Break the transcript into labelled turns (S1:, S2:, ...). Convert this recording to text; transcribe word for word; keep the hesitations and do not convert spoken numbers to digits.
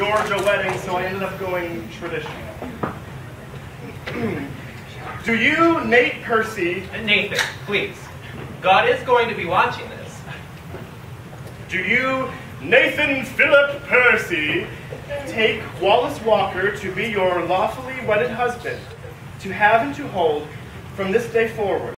S1: Georgia wedding, so I ended up going traditional. Do you, Nate Percy...
S2: Nathan, please. God is going to be watching this.
S1: Do you, Nathan Philip Percy, take Wallace Walker to be your lawfully wedded husband, to have and to hold from this day forward?